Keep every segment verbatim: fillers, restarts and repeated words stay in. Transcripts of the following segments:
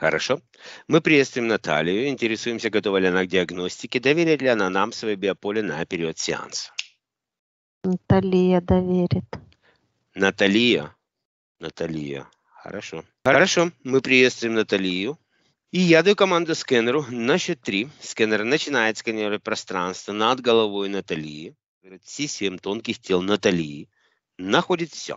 Хорошо. Мы приветствуем Наталью, интересуемся, готова ли она к диагностике, доверит ли она нам свое биополе на период сеанса. Наталья доверит. Наталья. Наталья. Хорошо. Хорошо. Мы приветствуем Наталью. И я даю команду скэнеру на счет три. Скэнер начинает сканировать пространство над головой Натальи. Все семь тонких тел Натальи. Находит все.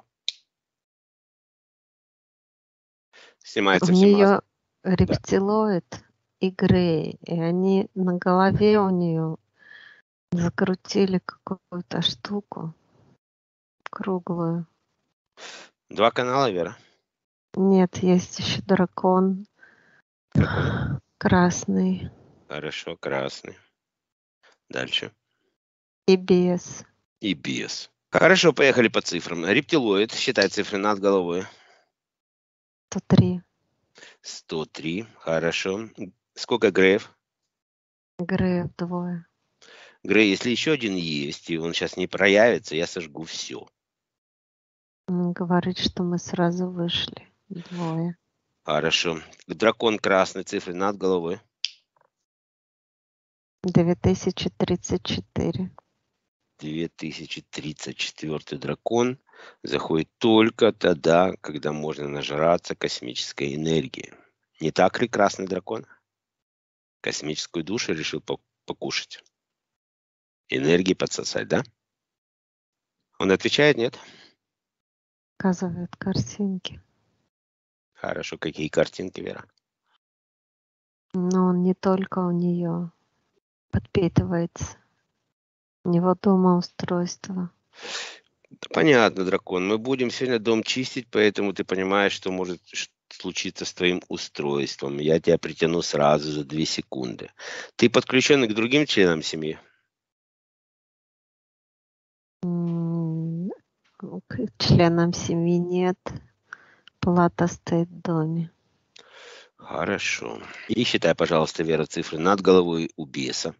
Снимается У все маски. нее рептилоид и грей, и они на голове у нее закрутили какую-то штуку круглую. Два канала, Вера? Нет, есть еще дракон. Дракон? Красный. Хорошо, красный. Дальше. И без. И без. Хорошо, поехали по цифрам. Рептилоид, считай цифры над головой. сто три. сто три, хорошо. Сколько Греев? Греев двое. Грей, если еще один есть, и он сейчас не проявится, я сожгу все. Он говорит, что мы сразу вышли. Двое. Хорошо. Дракон красный, цифры над головой. две тысячи тридцать четыре. две тысячи тридцать четыре дракон заходит только тогда, когда можно нажраться космической энергии. Не так ли, красный дракон? Космическую душу решил покушать. Энергии подсосать, да? Он отвечает, нет? Показывает картинки. Хорошо. Какие картинки, Вера? Но он не только у нее подпитывается. У него дома устройство. Понятно, дракон. Мы будем сегодня дом чистить, поэтому ты понимаешь, что может случиться с твоим устройством. Я тебя притяну сразу за две секунды. Ты подключен к другим членам семьи? К членам семьи нет. Плата стоит в доме. Хорошо. И считай, пожалуйста, Вера, цифры над головой у беса.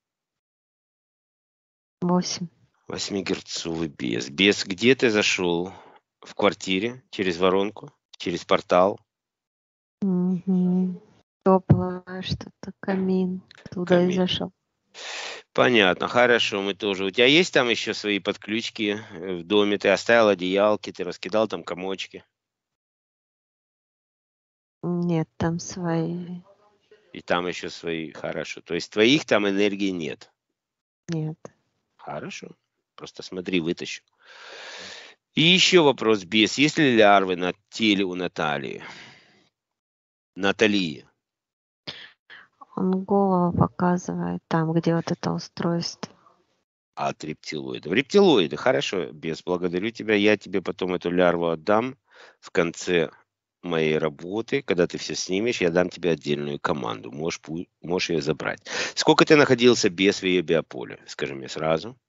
Восемь. Восьмигерцовый бес. Бес, где ты зашел? В квартире? Через воронку? Через портал? Угу. Теплое что-то, камин. Туда Камин. и зашел. Понятно, хорошо, мы тоже. У тебя есть там еще свои подключки в доме? Ты оставил одеялки, ты раскидал там комочки? Нет, там свои. И там еще свои, хорошо. То есть твоих там энергии нет? Нет. Хорошо. Просто смотри, вытащу. И еще вопрос, бес. Есть ли лярвы на теле у Натальи? Натальи. Он голову показывает там, где вот это устройство. От рептилоидов. Рептилоиды, хорошо, бес, благодарю тебя. Я тебе потом эту лярву отдам в конце моей работы. Когда ты все снимешь, я дам тебе отдельную команду. Можешь, можешь ее забрать. Сколько ты находился без в ее биополе? Скажи мне сразу.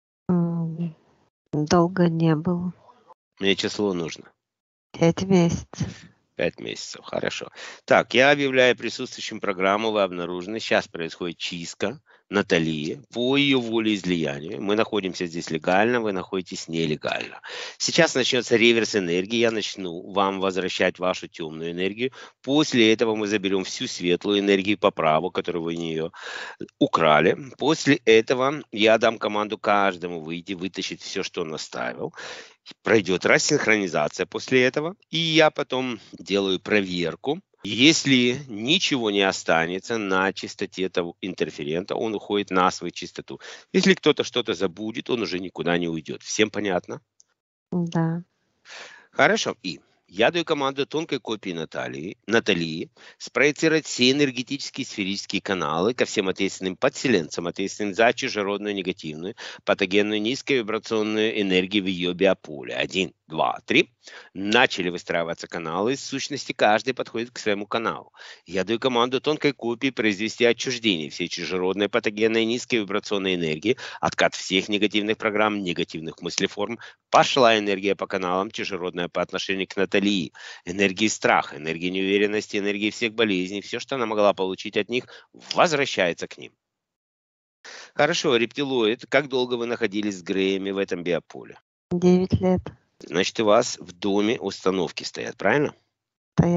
Долго не был. Мне число нужно. Пять месяцев. Пять месяцев, хорошо. Так, я объявляю присутствующим программу, вы обнаружены. Сейчас происходит чистка Натальи по ее волеизлиянию. Мы находимся здесь легально, вы находитесь нелегально. Сейчас начнется реверс энергии. Я начну вам возвращать вашу темную энергию. После этого мы заберем всю светлую энергию по праву, которую вы у нее украли. После этого я дам команду каждому выйти, вытащить все, что он оставил. Пройдет рассинхронизация после этого, и я потом делаю проверку. Если ничего не останется на чистоте этого интерферента, он уходит на свою чистоту. Если кто-то что-то забудет, он уже никуда не уйдет. Всем понятно? Да. Хорошо. И я даю команду тонкой копии Натальи, Натальи спроецировать все энергетические сферические каналы ко всем ответственным подселенцам, ответственным за чужеродную негативную, патогенную низковибрационную энергию в ее биополе. Один, два, три. Начали выстраиваться каналы. Из сущности, каждый подходит к своему каналу. Я даю команду тонкой копии произвести отчуждение всей чужеродной патогенной низковибрационной энергии, откат всех негативных программ, негативных мыслеформ. Пошла энергия по каналам, чужеродная по отношению к Натальи. Энергии страха, энергии неуверенности, энергии всех болезней. Все, что она могла получить от них, возвращается к ним. Хорошо, рептилоид. Как долго вы находились с Греями в этом биополе? Девять лет. Значит, у вас в доме установки стоят, правильно? Стоят.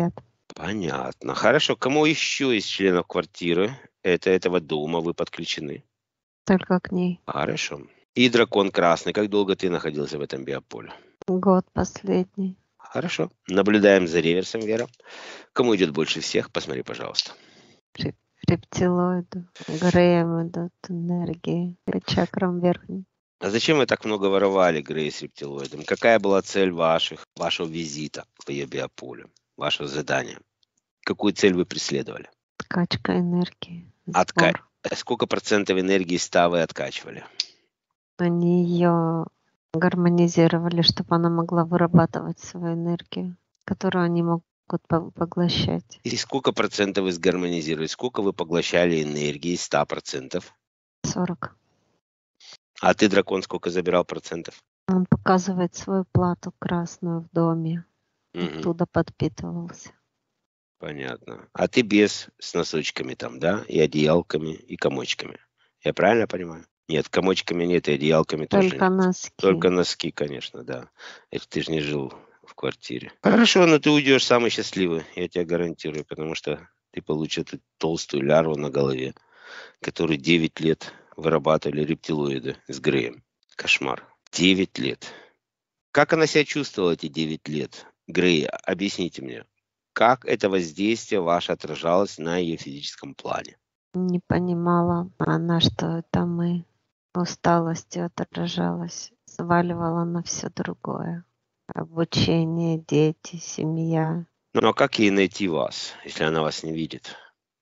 Понятно. Хорошо. Кому еще из членов квартиры это, этого дома вы подключены? Только к ней. Хорошо. И дракон красный. Как долго ты находился в этом биополе? Год последний. Хорошо. Наблюдаем за реверсом, Вера. Кому идет больше всех? Посмотри, пожалуйста. Реп- Рептилоиду. Греем идут энергии. По чакрам верхним. А зачем вы так много воровали, Грей, с рептилоидом? Какая была цель ваших, вашего визита в ее биополе, вашего задания? Какую цель вы преследовали? Качка энергии. Отка... Сбор. Сколько процентов энергии ста вы откачивали? Они ее гармонизировали, чтобы она могла вырабатывать свою энергию, которую они могут по- поглощать. И сколько процентов вы сгармонизировали? Сколько вы поглощали энергии из ста процентов? сорок. А ты, дракон, сколько забирал процентов? Он показывает свою плату красную в доме. Мгм. Оттуда подпитывался. Понятно. А ты без с носочками там, да? И одеялками, и комочками. Я правильно понимаю? Нет, комочками нет, и одеялками тоже Только нет. носки. Только носки, конечно, да. Это ты же не жил в квартире. Хорошо, но ты уйдешь самый счастливый, я тебя гарантирую, потому что ты получишь эту толстую лярву на голове, которую девять лет вырабатывали рептилоиды с Греем. Кошмар. девять лет. Как она себя чувствовала эти девять лет? Грей, объясните мне. Как это воздействие ваше отражалось на ее физическом плане? Не понимала она, что это мы. Усталостью отражалась. Сваливала на все другое. Обучение, дети, семья. Ну а как ей найти вас, если она вас не видит?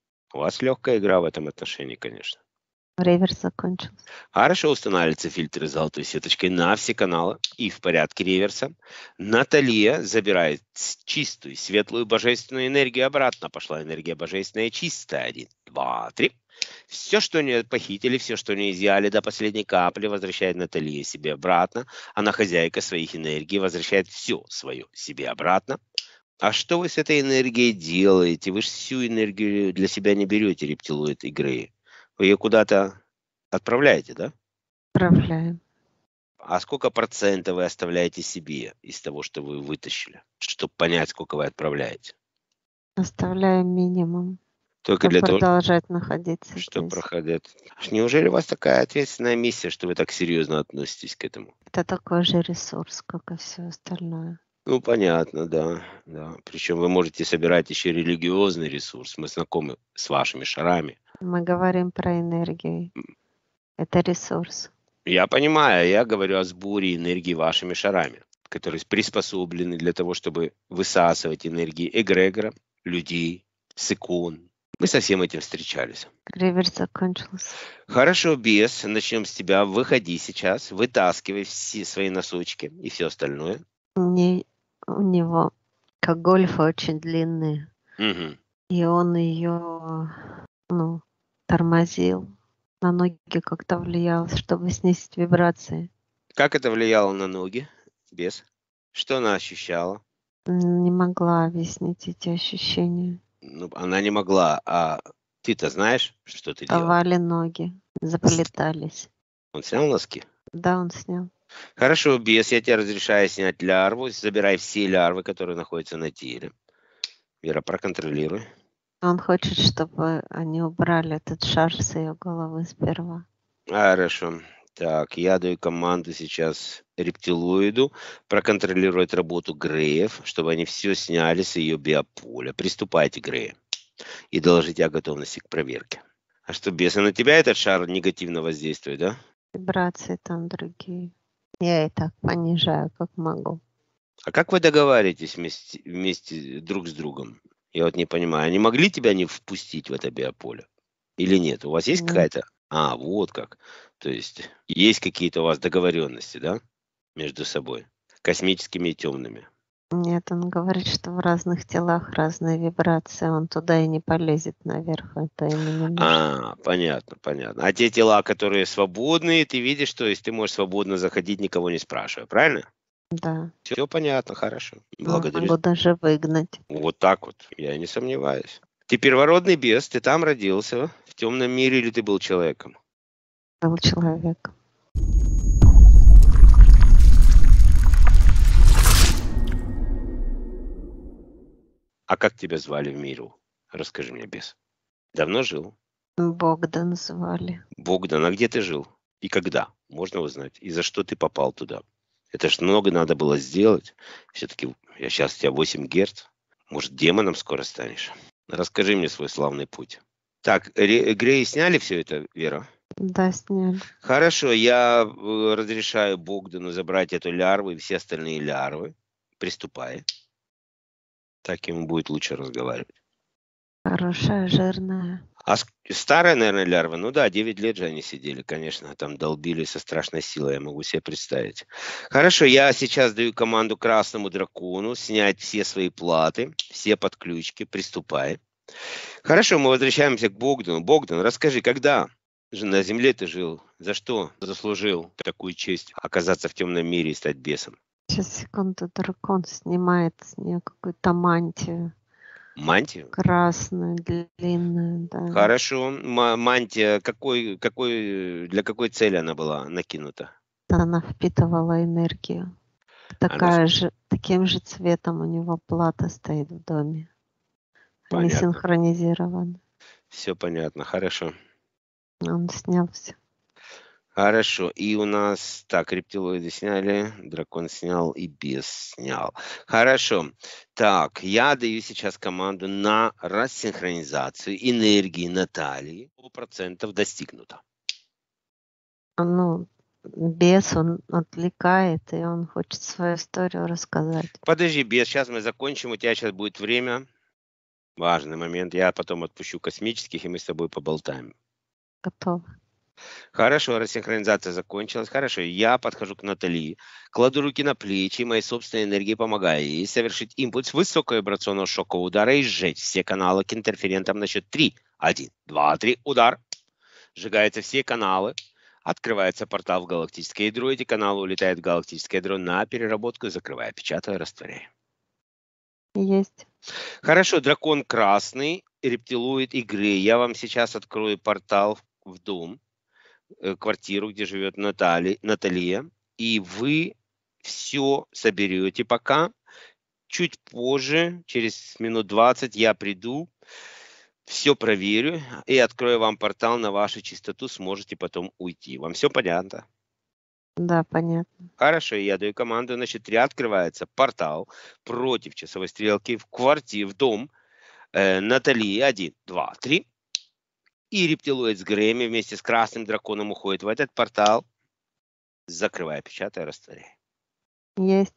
У вас легкая игра в этом отношении, конечно. Реверс закончился. Хорошо устанавливаются фильтры с золотой сеточкой на все каналы и в порядке реверса. Наталья забирает с- чистую, светлую, божественную энергию обратно. Пошла энергия божественная чистая. Один, два, три. Все, что у нее похитили, все, что у нее изъяли до последней капли, возвращает Наталья себе обратно. Она хозяйка своих энергий, возвращает все свое себе обратно. А что вы с этой энергией делаете? Вы же всю энергию для себя не берете, рептилоид игры. Вы ее куда-то отправляете, да? Отправляем. А сколько процентов вы оставляете себе из того, что вы вытащили, чтобы понять, сколько вы отправляете? Оставляем минимум. Только Чтобы для того, продолжать находиться что здесь. проходит. Неужели у вас такая ответственная миссия, что вы так серьезно относитесь к этому? Это такой же ресурс, как и все остальное. Ну, понятно, да, да. Причем вы можете собирать еще религиозный ресурс. Мы знакомы с вашими шарами. Мы говорим про энергию. Это ресурс. Я понимаю, я говорю о сборе энергии вашими шарами, которые приспособлены для того, чтобы высасывать энергии эгрегора, людей, с икон. Мы со всем этим встречались. Реверс закончился. Хорошо, бес, начнем с тебя. Выходи сейчас, вытаскивай все свои носочки и все остальное. Не, у него, как гольфы, очень длинные. Мгм. И он ее, ну, тормозил. На ноги как-то влиял, чтобы снизить вибрации. Как это влияло на ноги, бес? Что она ощущала? М, Не могла объяснить эти ощущения. Ну, она не могла, а ты-то знаешь, что ты делал? Давали ноги, заплетались. Он снял носки? Да, он снял. Хорошо, бес, я тебе разрешаю снять лярву. Забирай все лярвы, которые находятся на теле. Вера, проконтролируй. Он хочет, чтобы они убрали этот шар с ее головы сперва. Хорошо. Так, я даю команду сейчас рептилоиду проконтролировать работу Греев, чтобы они все сняли с ее биополя. Приступайте, Греи, и доложите о готовности к проверке. А что, бесы, на тебя этот шар негативно воздействует, да? Вибрации там другие. Я и так понижаю, как могу. А как вы договариваетесь вместе, вместе друг с другом? Я вот не понимаю. Они могли тебя не впустить в это биополе? Или нет? У вас есть Нет. какая-то... А, вот как. То есть есть какие-то у вас договоренности, да? Между собой. Космическими и темными. Нет, он говорит, что в разных телах разные вибрации. Он туда и не полезет наверх. Это ему не нужно. А, понятно, понятно. А те тела, которые свободные, ты видишь, то есть ты можешь свободно заходить, никого не спрашивая, правильно? Да. Все понятно, хорошо. Но Благодарю. могу даже выгнать. Вот так вот, я не сомневаюсь. Ты первородный бес, ты там родился, в темном мире, или ты был человеком? Был человек. А как тебя звали в миру? Расскажи мне, бес. Давно жил? Богдан звали. Богдан, а где ты жил? И когда? Можно узнать? И за что ты попал туда? Это ж много надо было сделать. Все-таки я сейчас у тебя восемь герц. Может, демоном скоро станешь? Расскажи мне свой славный путь. Так, Ре- Грей сняли все это, Вера? Да, сняли. Хорошо, я э, разрешаю Богдану забрать эту лярву и все остальные лярвы. Приступай. Так ему будет лучше разговаривать. Хорошая, жирная. А с- старая, наверное, лярва, ну да, девять лет же они сидели, конечно, там долбили со страшной силой, я могу себе представить. Хорошо, я сейчас даю команду красному дракону снять все свои платы, все подключки, приступай. Хорошо, мы возвращаемся к Богдану. Богдан, расскажи, когда же на земле ты жил? За что заслужил такую честь оказаться в темном мире и стать бесом? Сейчас, секунду, дракон снимает с нее какую-то мантию. Мантию? Красную, длинную, да. Хорошо. М- мантия, какой, какой, для какой цели она была накинута? Она впитывала энергию. Такая же, таким же цветом у него плата стоит в доме. Они Понятно. синхронизированы. Все понятно, хорошо. Он снял все. Хорошо. И у нас, так, рептилоиды сняли, дракон снял и бес снял. Хорошо. Так, я даю сейчас команду на рассинхронизацию энергии Натальи. сто процентов достигнуто. Ну, бес, он отвлекает, и он хочет свою историю рассказать. Подожди, бес, сейчас мы закончим, у тебя сейчас будет время. Важный момент. Я потом отпущу космических, и мы с тобой поболтаем. Готово. Хорошо, рассинхронизация закончилась. Хорошо, я подхожу к Натали, кладу руки на плечи, моей собственной энергии помогаю ей совершить импульс высоковибрационного шокового удара и сжечь все каналы к интерферентам на счет три. Один, два, три, удар. Сжигаются все каналы. Открывается портал в галактическое ядро. Эти каналы улетают в галактическое ядро на переработку, закрывая, печатая, растворяя. Есть. Хорошо, дракон красный, рептилоид игры. Я вам сейчас открою портал в дом, квартиру, где живет Натали, Наталья, и вы все соберете пока. Чуть позже, через минут двадцать, я приду, все проверю и открою вам портал на вашу чистоту, сможете потом уйти. Вам все понятно? Да, понятно. Хорошо, я даю команду, значит, три открывается портал против часовой стрелки в квартиру, в дом э, Натальи. Один, два, три. И рептилоид с Грэмми вместе с красным драконом уходит в этот портал, закрывая, печатая, растворяя. Есть.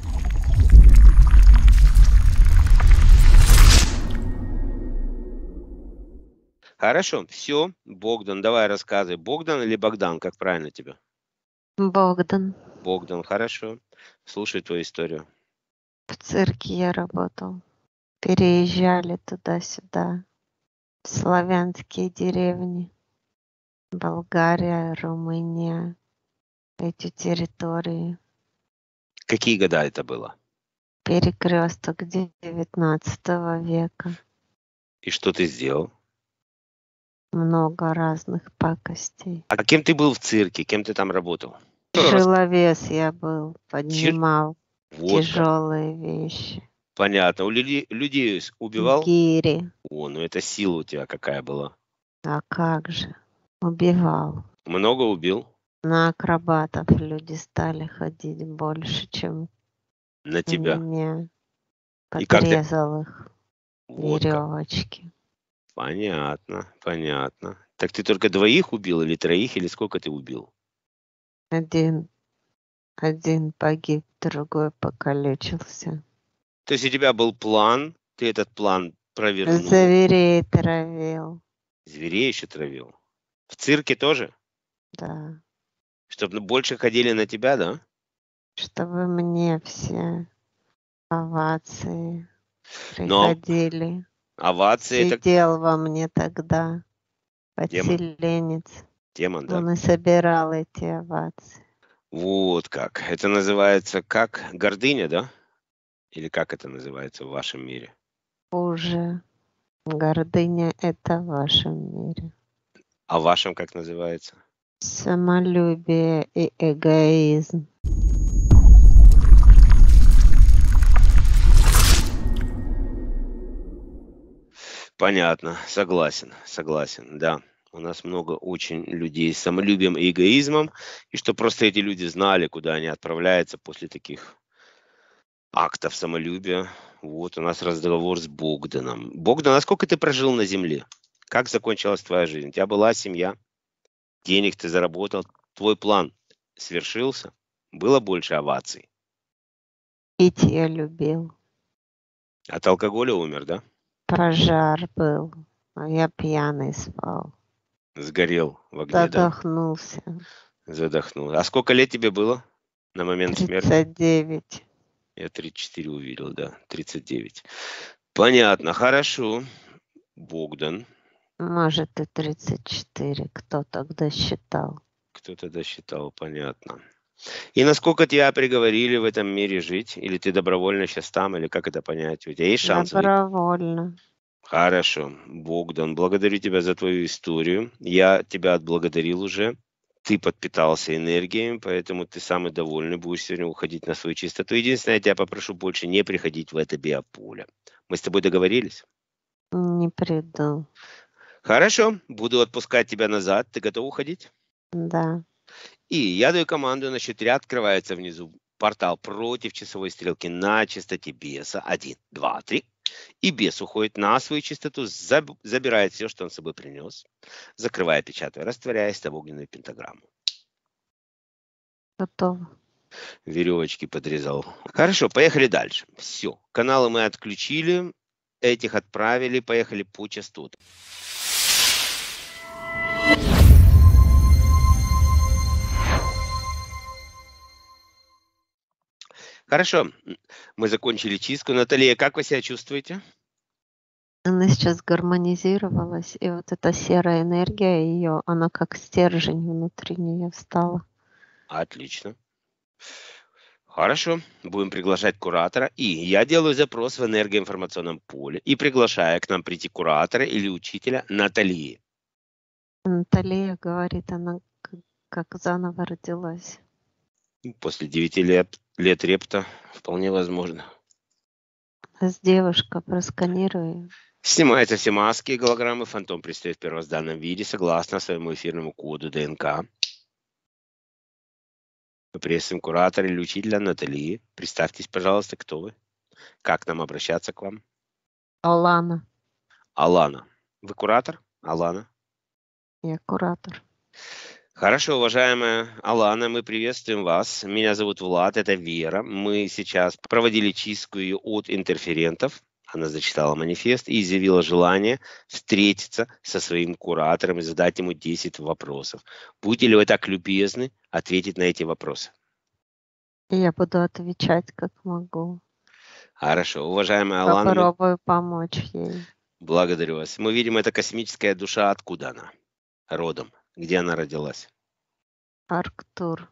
Хорошо, все. Богдан, давай рассказывай. Богдан или Богдан, как правильно тебя? Богдан. Богдан, хорошо. Слушай твою историю. В цирке я работал. Переезжали туда-сюда. В славянские деревни. Болгария, Румыния. Эти территории. Какие года это было? Перекресток девятнадцатого века. И что ты сделал? Много разных пакостей. А кем ты был в цирке? Кем ты там работал? Тяжеловес я был, поднимал Вот как. тяжелые вещи. Понятно. У люли- людей убивал? Гири. О, ну это сила у тебя какая была. А как же? Убивал. Много убил? На акробатов люди стали ходить больше, чем На тебя? меня. И как ты- Подрезал их Вот как. веревочки. Понятно, понятно. Так ты только двоих убил или троих, или сколько ты убил? Один, один погиб, другой покалечился. То есть у тебя был план, ты этот план провернул. Зверей травил. Зверей еще травил. В цирке тоже? Да. Чтобы больше ходили на тебя, да? Чтобы мне все овации Но приходили. овации это Сидел во мне тогда Демон. подселенец. демон, да? Он и собирал эти овации. Вот как. Это называется как? Гордыня, да? Или как это называется в вашем мире? Хуже. Гордыня — это в вашем мире. А в вашем как называется? Самолюбие и эгоизм. Понятно, согласен, согласен, да. У нас много очень людей с самолюбием и эгоизмом, и что просто эти люди знали, куда они отправляются после таких актов самолюбия. Вот у нас разговор с Богданом. Богдан, а сколько ты прожил на Земле? Как закончилась твоя жизнь? У тебя была семья, денег ты заработал, твой план свершился, было больше оваций. Пить я любил. От алкоголя умер, да? Пожар был, а я пьяный спал. Сгорел в огне, да? Задохнулся. Задохнулся. А сколько лет тебе было на момент смерти? тридцать девять. Я тридцать четыре увидел, да, тридцать девять. Понятно, хорошо. Богдан. Может, и тридцать четыре. Кто тогда считал? Кто-то досчитал, понятно. И насколько тебя приговорили в этом мире жить? Или ты добровольно сейчас там, или как это понять? У тебя есть шанс выйти? Добровольно. Хорошо. Богдан, благодарю тебя за твою историю. Я тебя отблагодарил уже. Ты подпитался энергией, поэтому ты самый довольный будешь сегодня уходить на свою чистоту. Единственное, я тебя попрошу больше не приходить в это биополе. Мы с тобой договорились? Не приду. Хорошо, буду отпускать тебя назад. Ты готов уходить? Да. И я даю команду, на счет три открывается внизу портал против часовой стрелки на частоте беса. Один, два, три. И бес уходит на свою частоту, заб- забирает все, что он с собой принес, закрывая, печатая, растворяясь в огненную пентаграмму. Готово. Веревочки подрезал. Хорошо, поехали дальше. Все, каналы мы отключили, этих отправили, поехали по частотам. Хорошо, мы закончили чистку. Наталья, как вы себя чувствуете? Она сейчас гармонизировалась, и вот эта серая энергия ее, она как стержень внутри нее встала. Отлично. Хорошо, будем приглашать куратора. И я делаю запрос в энергоинформационном поле и приглашаю к нам прийти куратора или учителя Натальи. Наталья говорит, она к- как заново родилась. После девяти лет, лет репта вполне возможно. С девушка, просканируй. Снимаются все маски и голограммы. Фантом предстает в первозданном виде согласно своему эфирному коду ДНК. Мы приветствуем куратора или учителя Натальи. Представьтесь, пожалуйста, кто вы? Как нам обращаться к вам? Алана, Алана. Вы куратор? Алана. я куратор. Хорошо, уважаемая Алана, мы приветствуем вас. Меня зовут Влад, это Вера. Мы сейчас проводили чистку ее от интерферентов. Она зачитала манифест и изъявила желание встретиться со своим куратором и задать ему десять вопросов. Будете ли вы так любезны ответить на эти вопросы? Я буду отвечать, как могу. Хорошо, уважаемая Алана, мы Попробую помочь ей. благодарю вас. Мы видим, это космическая душа. Откуда она? Родом. Где она родилась? Арктур.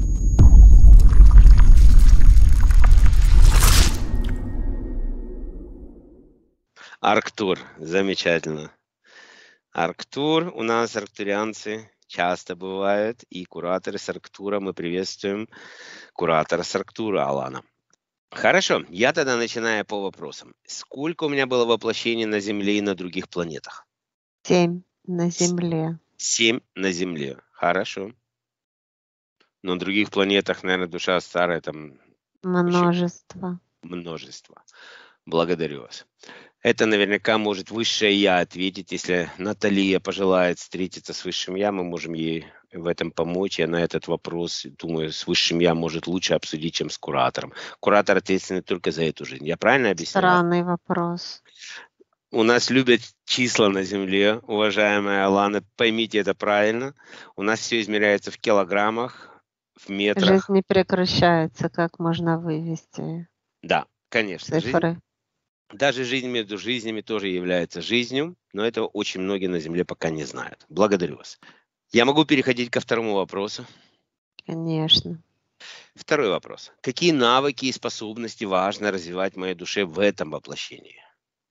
Арктур. Замечательно. Арктур. У нас арктурианцы часто бывают. И кураторы с Арктура. Мы приветствуем куратора с Арктура, Алана. Хорошо. Я тогда начинаю по вопросам. Сколько у меня было воплощений на Земле и на других планетах? Семь на Земле. Семь на Земле. Хорошо. Но на других планетах, наверное, душа старая, там Множество. множество. Благодарю вас. Это наверняка может высшее я ответить. Если Наталья пожелает встретиться с высшим я, мы можем ей в этом помочь. И на этот вопрос, думаю, с высшим я может лучше обсудить, чем с куратором. Куратор ответственный только за эту жизнь. Я правильно объяснил? Странный вопрос. У нас любят числа на Земле, уважаемая Алана. Поймите это правильно. У нас все измеряется в килограммах, в метрах. Жизнь не прекращается. Как можно вывести Да, конечно. Жизнь, цифры? даже жизнь между жизнями тоже является жизнью, но этого очень многие на Земле пока не знают. Благодарю вас. Я могу переходить ко второму вопросу. Конечно. Второй вопрос. Какие навыки и способности важно развивать в моей душе в этом воплощении?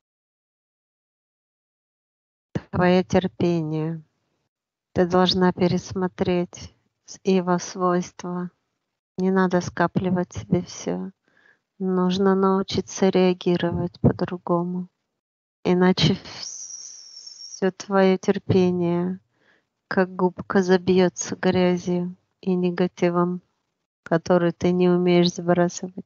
Твое терпение. Ты должна пересмотреть его свойства. Не надо скапливать себе все. Нужно научиться реагировать по-другому. Иначе Все твое терпение, как губка, забьется грязью и негативом, который ты не умеешь сбрасывать.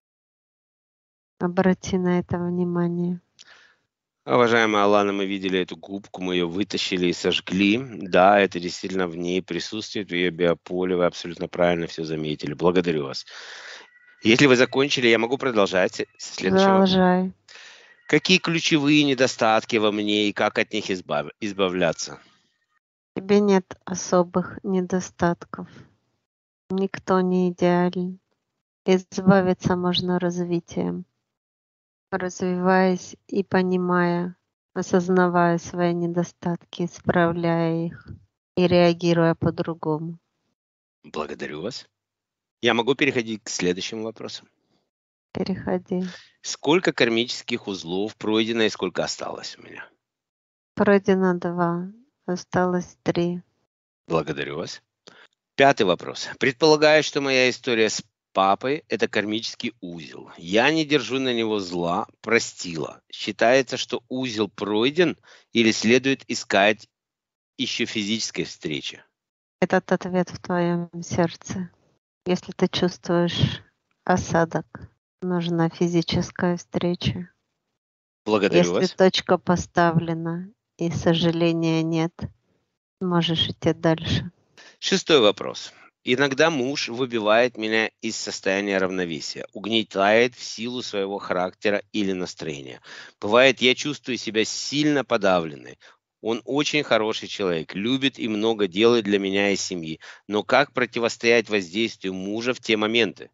Обрати на это внимание. Уважаемая Алана, мы видели эту губку, мы ее вытащили и сожгли. Да, это действительно в ней присутствует, в ее биополе. Вы абсолютно правильно все заметили. Благодарю вас. Если вы закончили, я могу продолжать. Следующий вопрос. Продолжай. Какие ключевые недостатки во мне и как от них избав- избавляться? В тебе нет особых недостатков. Никто не идеален. Избавиться можно развитием, развиваясь и понимая, осознавая свои недостатки, исправляя их и реагируя по-другому. Благодарю вас. Я могу переходить к следующему вопросу. Переходи. Сколько кармических узлов пройдено и сколько осталось у меня? Пройдено два, осталось три. Благодарю вас. Пятый вопрос. Предполагаю, что моя история с папой – это кармический узел. Я не держу на него зла, простила. Считается, что узел пройден или следует искать еще физической встречи? Этот ответ в твоем сердце. Если ты чувствуешь осадок, нужна физическая встреча. Благодарю Если вас. точка поставлена и сожаления нет, можешь идти дальше. Шестой вопрос. Иногда муж выбивает меня из состояния равновесия, угнетает в силу своего характера или настроения. Бывает, я чувствую себя сильно подавленной. Он очень хороший человек, любит и много делает для меня и семьи. Но как противостоять воздействию мужа в те моменты?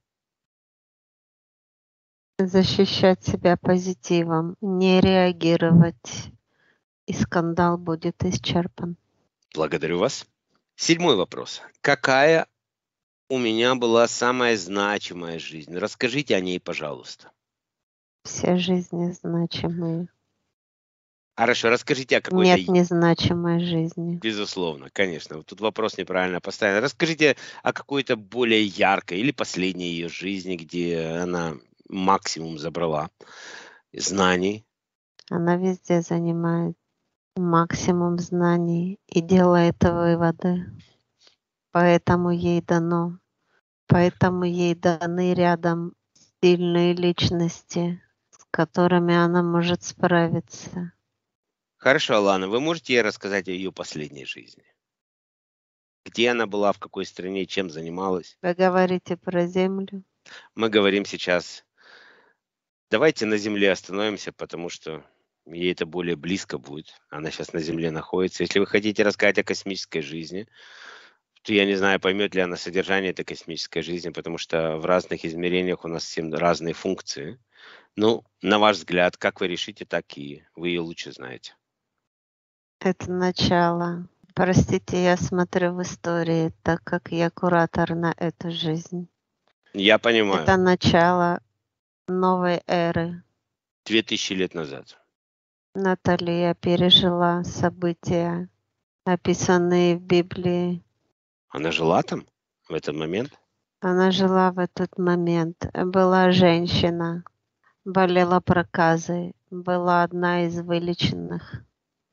Защищать себя позитивом, не реагировать, и скандал будет исчерпан. Благодарю вас. Седьмой вопрос. Какая у меня была самая значимая жизнь? Расскажите о ней, пожалуйста. Все жизни значимые. Хорошо, расскажите о какой-то... Нет незначимой жизни. Безусловно, конечно. Вот тут вопрос неправильно поставлен. Расскажите о какой-то более яркой или последней ее жизни, где она максимум забрала знаний. Она везде занимает максимум знаний и делает выводы. Поэтому ей дано, поэтому ей даны рядом сильные личности, с которыми она может справиться. Хорошо, Алана, вы можете рассказать о ее последней жизни? Где она была, в какой стране, чем занималась? Вы говорите про Землю? Мы говорим сейчас... Давайте на Земле остановимся, потому что ей это более близко будет. Она сейчас на Земле находится. Если вы хотите рассказать о космической жизни, то я не знаю, поймет ли она содержание этой космической жизни, потому что в разных измерениях у нас всем разные функции. Ну, на ваш взгляд, как вы решите, так и вы ее лучше знаете. Это начало. Простите, я смотрю в истории, так как я куратор на эту жизнь. Я понимаю. Это начало новой эры. Две тысячи лет назад. Наталья пережила события, описанные в Библии. Она жила там в этот момент? Она жила в этот момент. Была женщина, болела проказой, была одна из вылеченных,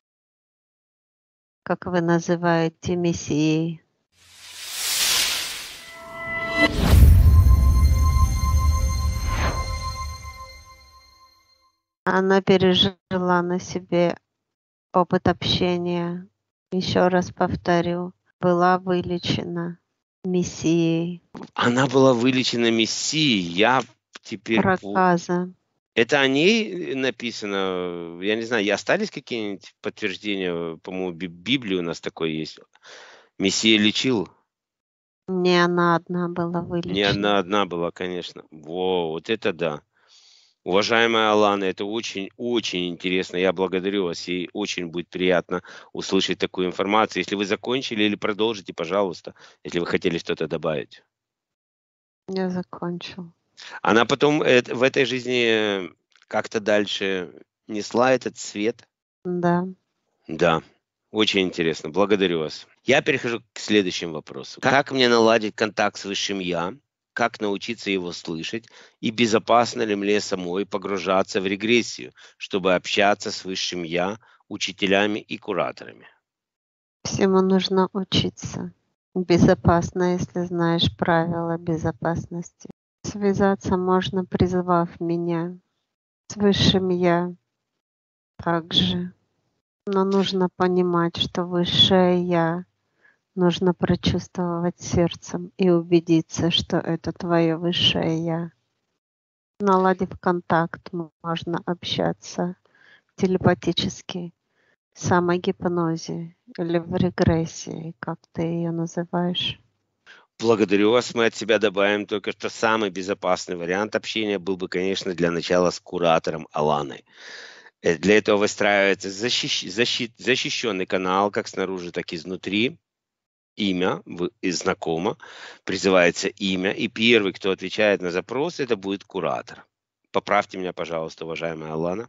как вы называете, мессией. Она пережила на себе опыт общения. Еще раз повторю, была вылечена мессией. Она была вылечена мессией. Я теперь... Проказа. Это о ней написано? Я не знаю, остались какие-нибудь подтверждения? По-моему, в Библии у нас такое есть. Мессия лечил? Не она одна была вылечена. Не она одна была, конечно. Во, вот это да. Уважаемая Алана, это очень-очень интересно. Я благодарю вас. И очень будет приятно услышать такую информацию. Если вы закончили или продолжите, пожалуйста, если вы хотели что-то добавить. Я закончил. Она потом э, в этой жизни как-то дальше несла этот свет? Да. Да. Очень интересно. Благодарю вас. Я перехожу к следующему вопросу. Как мне наладить контакт с Высшим Я? Как научиться его слышать? И безопасно ли мне самой погружаться в регрессию, чтобы общаться с Высшим Я учителями и кураторами? Всему нужно учиться. Безопасно, если знаешь правила безопасности. Связаться можно, призвав меня с Высшим Я также. Но нужно понимать, что Высшее Я нужно прочувствовать сердцем и убедиться, что это твое Высшее Я. Наладив контакт, можно общаться телепатически, в самогипнозе или в регрессии, как ты ее называешь. Благодарю вас. Мы от себя добавим только, что самый безопасный вариант общения был бы, конечно, для начала с куратором Аланой. Э, Для этого выстраивается защищ- защит- защищенный канал, как снаружи, так и изнутри. Имя в- и знакомо, призывается имя, и первый, кто отвечает на запрос, это будет куратор. Поправьте меня, пожалуйста, уважаемая Алана.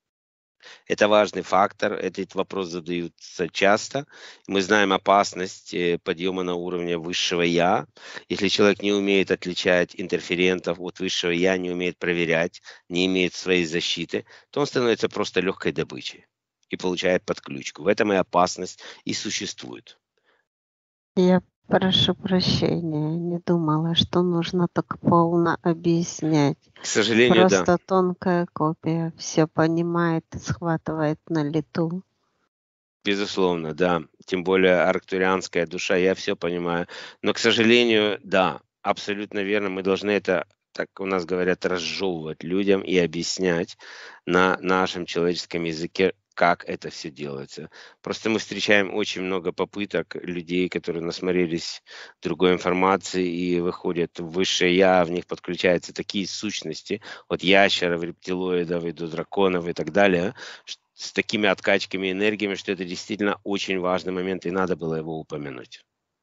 Это важный фактор, этот вопрос задаются часто. Мы знаем опасность э, подъема на уровне высшего «я». Если человек не умеет отличать интерферентов от высшего «я», не умеет проверять, не имеет своей защиты, то он становится просто легкой добычей и получает подключку. В этом и опасность и существует. Я прошу прощения, не думала, что нужно так полно объяснять. К сожалению, да. Просто тонкая копия все понимает и схватывает на лету. Безусловно, да. Тем более арктурианская душа, я все понимаю. Но, к сожалению, да, абсолютно верно. Мы должны это, так у нас говорят, разжевывать людям и объяснять на нашем человеческом языке, как это все делается. Просто мы встречаем очень много попыток людей, которые насмотрелись другой информации и выходят в высшее я, в них подключаются такие сущности, от ящеров, рептилоидов и до драконов и так далее, ш- с такими откачками энергиями, что это действительно очень важный момент, и надо было его упомянуть.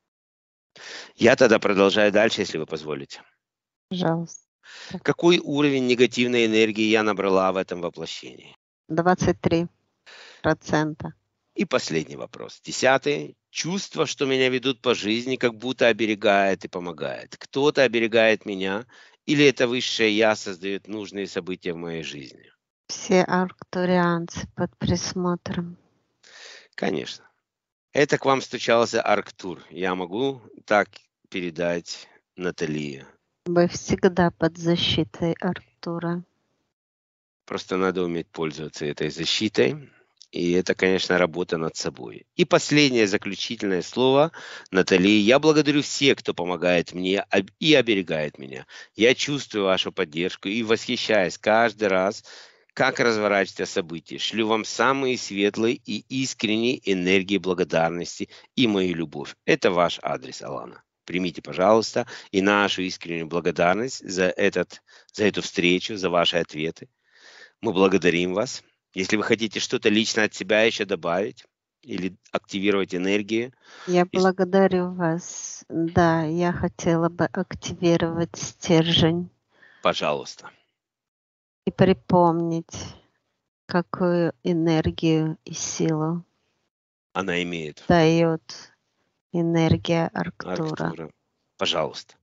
Я тогда продолжаю дальше, если вы позволите. Пожалуйста. Какой уровень негативной энергии я набрала в этом воплощении? двадцать три процента. И последний вопрос, десятый. Чувство, что меня ведут по жизни, как будто оберегает и помогает. Кто-то оберегает меня, или это высшее я создает нужные события в моей жизни? Все арктурианцы под присмотром. Конечно. Это к вам стучался Арктур. Я могу так передать Наталье. Вы всегда под защитой Арктура. Просто надо уметь пользоваться этой защитой. И это, конечно, работа над собой. И последнее заключительное слово, Натали. Я благодарю всех, кто помогает мне об- и оберегает меня. Я чувствую вашу поддержку и восхищаюсь каждый раз, как разворачиваются события. Шлю вам самые светлые и искренние энергии благодарности и мою любовь. Это ваш адрес, Алана. Примите, пожалуйста, и нашу искреннюю благодарность за, этот, за эту встречу, за ваши ответы. Мы благодарим вас. Если вы хотите что-то лично от себя еще добавить или активировать энергии, Я если- благодарю вас. Да, я хотела бы активировать стержень пожалуйста. и припомнить, какую энергию и силу Она имеет дает энергия Арктура. Арктура. Пожалуйста.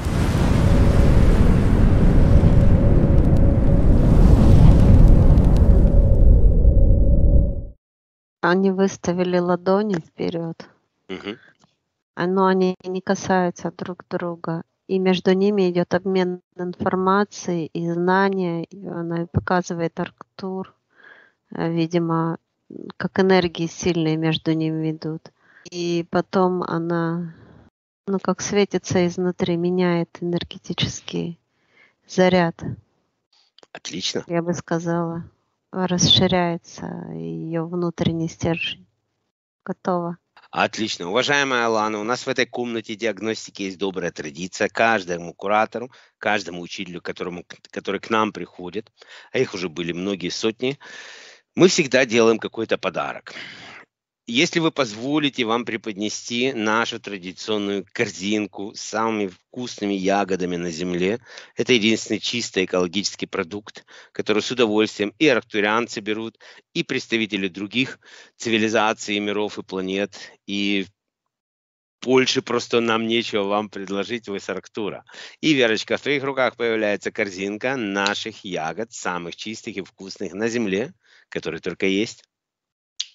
Они выставили ладони вперед, Мгм. но они не касаются друг друга. И между ними идет обмен информацией и знания. И она показывает Арктур, э, видимо, м, как энергии сильные между ними идут. И потом она, ну, как светится изнутри, меняет энергетический заряд, Отлично. я бы сказала. Расширяется ее внутренний стержень. Готово. Отлично. Уважаемая Алана, у нас в этой комнате диагностики есть добрая традиция. Каждому куратору, каждому учителю, которому, который к нам приходит, а их уже были многие сотни, мы всегда делаем какой-то подарок. Если вы позволите вам преподнести нашу традиционную корзинку с самыми вкусными ягодами на земле, это единственный чистый экологический продукт, который с удовольствием и арктурианцы берут, и представители других цивилизаций, миров и планет, и больше просто нам нечего вам предложить, вы с Арктура. И, Верочка, в твоих руках появляется корзинка наших ягод, самых чистых и вкусных на земле, которые только есть.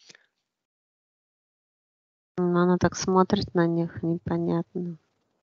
Ну, она так смотрит на них непонятно.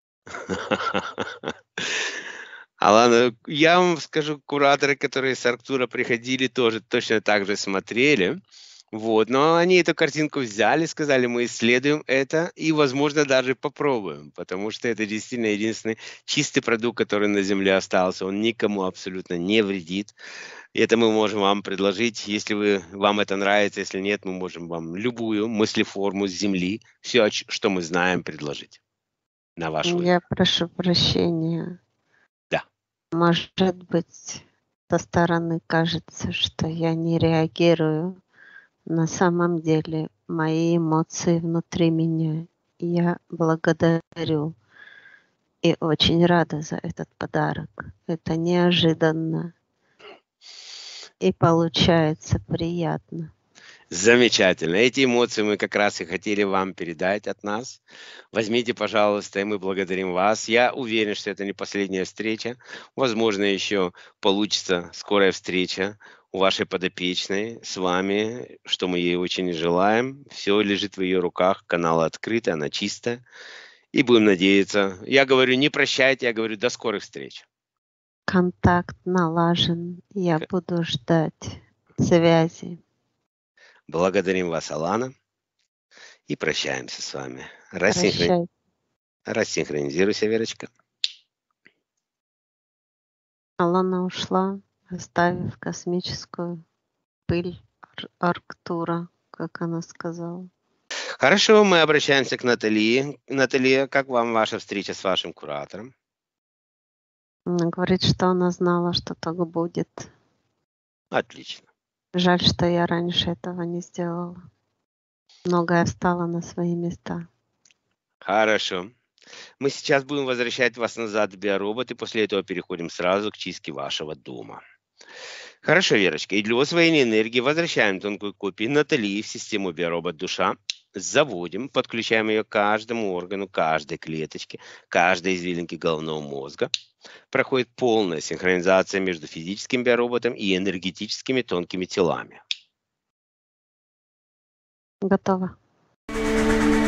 Алана, я вам скажу, кураторы, которые с Арктура приходили, тоже точно так же смотрели. Вот, но они эту картинку взяли, сказали, мы исследуем это и, возможно, даже попробуем, потому что это действительно единственный чистый продукт, который на Земле остался. Он никому абсолютно не вредит. И это мы можем вам предложить. Если вы, вам это нравится, если нет, мы можем вам любую мыслеформу с Земли, все, что мы знаем, предложить на ваш Я выбор. прошу прощения. Да. Может быть, со стороны кажется, что я не реагирую. На самом деле мои эмоции внутри меня. Я благодарю и очень рада за этот подарок. Это неожиданно и получается приятно. Замечательно. Эти эмоции мы как раз и хотели вам передать от нас. Возьмите, пожалуйста, и мы благодарим вас. Я уверен, что это не последняя встреча. Возможно, еще получится скорая встреча у вашей подопечной с вами, что мы ей очень желаем. Все лежит в ее руках, канал открыт, она чистая. И будем надеяться. Я говорю, не прощайте, я говорю, до скорых встреч. Контакт налажен. Я буду ждать связи. Благодарим вас, Алана. И прощаемся с вами. Рассинхрони... Прощай. Рассинхронизируйся, Верочка. Алана ушла, оставив космическую пыль Ар- Арктура, как она сказала. Хорошо, мы обращаемся к Наталье. Наталья, как вам ваша встреча с вашим куратором? Она говорит, что она знала, что так будет. Отлично. Жаль, что я раньше этого не сделала. Многое встало на свои места. Хорошо. Мы сейчас будем возвращать вас назад в биоробот, и после этого переходим сразу к чистке вашего дома. Хорошо, Верочка. И для усвоения энергии возвращаем тонкую копию Натальи в систему биоробот душа. Заводим, подключаем ее к каждому органу, каждой клеточке, каждой извилинке головного мозга. Проходит полная синхронизация между физическим биороботом и энергетическими тонкими телами. Готово.